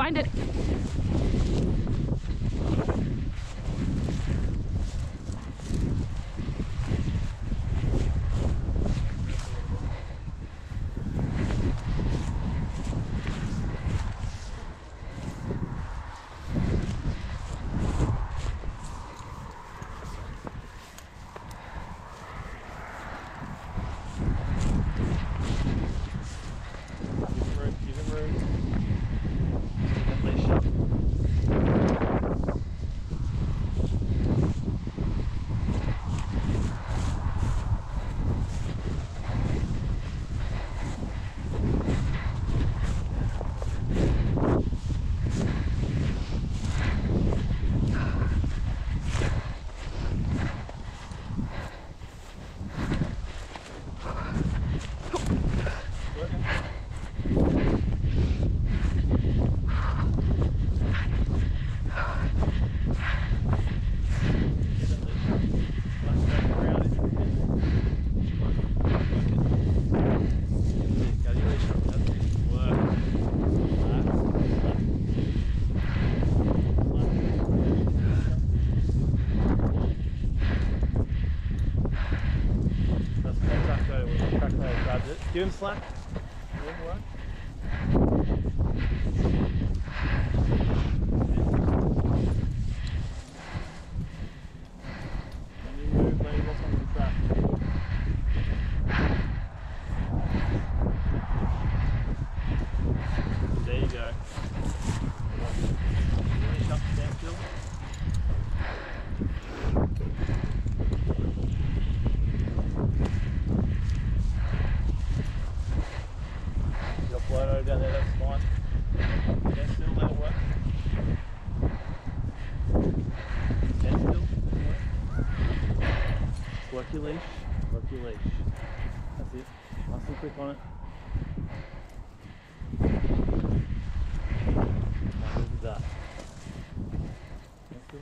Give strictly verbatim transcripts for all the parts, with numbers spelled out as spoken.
find it. Give him slack. Work. When you move, lay what's on the track. There you go. Finish up, stand still. Float over down there, that's fine. Stand still, that'll work. Stand still, that'll work. Work your leash, work your leash. That's it. Nice and quick on it. Look at that. Stand still.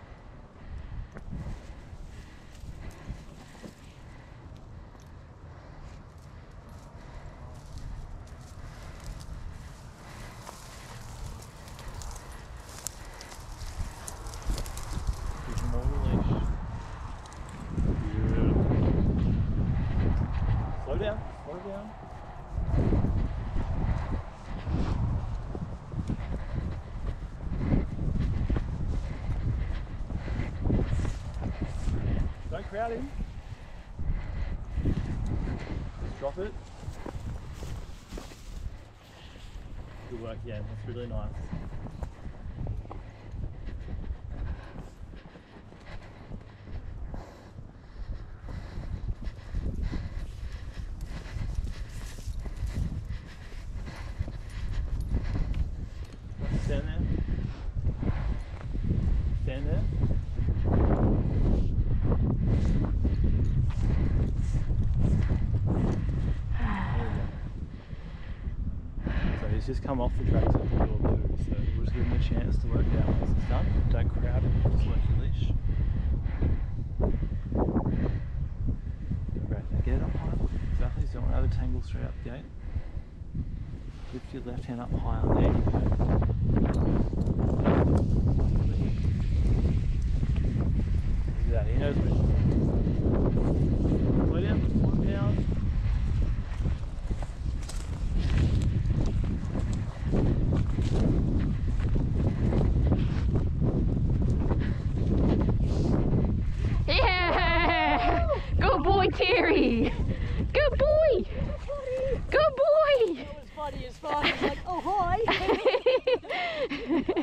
Slow down, slow down. Don't crowd him. Just drop it. Good work, yeah, that's really nice. Stand there. Stand there. So he's just come off the track to the door too, so we'll just give him a chance to work it out once it's done. Don't crowd him, just work your leash. Great, now get it up high. Exactly, so don't want to tangle straight out the gate. Lift your left hand up higher, there you go. Look at that, he knows where slow down, slow down. Yeah! Good boy, Terry! Good boy! Good boy! That was funny as far as like, oh hi!